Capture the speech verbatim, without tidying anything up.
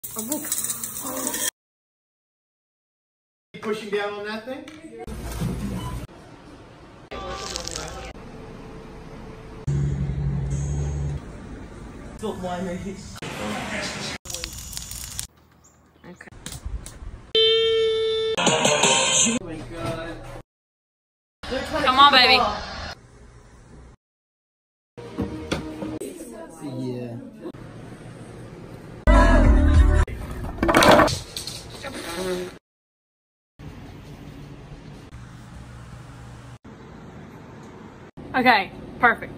Oh my god. Pushing down on that thing? Built wineries. Okay. Oh my god. Come on, baby. Yeah. Okay, perfect.